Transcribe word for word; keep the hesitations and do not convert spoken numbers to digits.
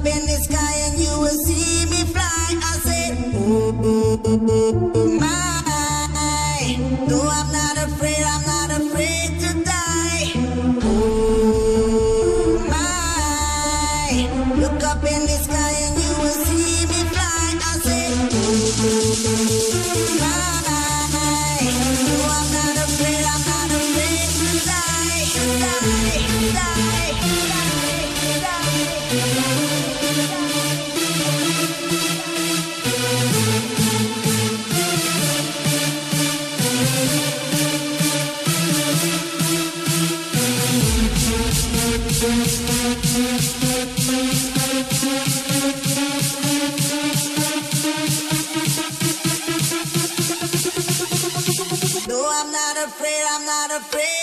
up in the sky and you will see me fly. I said, oh, oh, oh, oh, oh my. Though I'm not afraid, I'm not afraid to die. Oh my. Look up in the sky and you will see me fly. I said, oh, oh, oh my. Though I'm not afraid, I'm not afraid to die. Die, die, die, die, die. No, I'm not afraid, I'm not afraid.